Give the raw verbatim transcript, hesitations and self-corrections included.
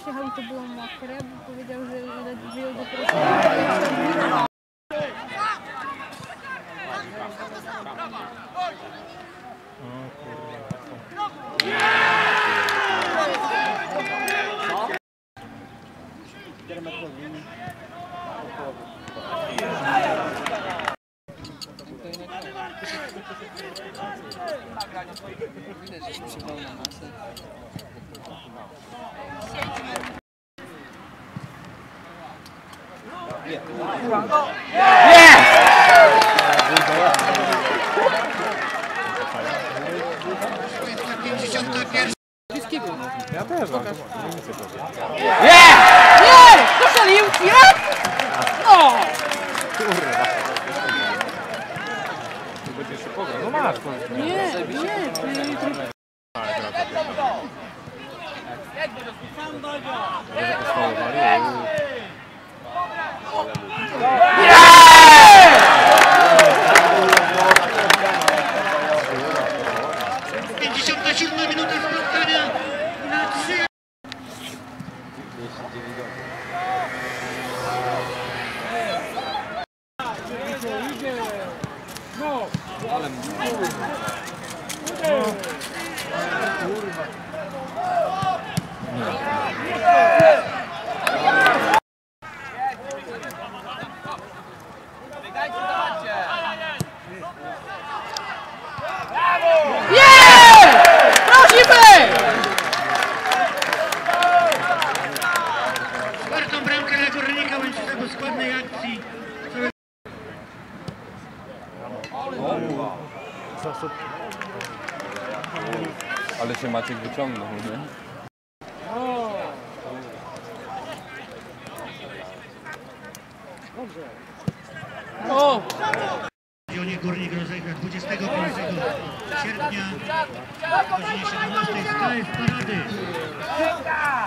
przyjechał i to było mokre, bo powiedział, że wyjął do proszę. Widać, że przypał na masę. Ja też mam. Nie! Nie! Poszalił ci, ja? No! Kurwa. Tu będzie jeszcze pogra. No masz. Nie, nie, ty... pięćdziesiąta siódma minuta spotkania na trzy. No! Ale Czwartą bramkę dla Górnika Łęczyca do składnej akcji. Ale się Maciek wyciągnął, nie? O! Stadionie Górnik rozegra dwudziestego piątego sierpnia o godzinie siedemnastej z K F Parady.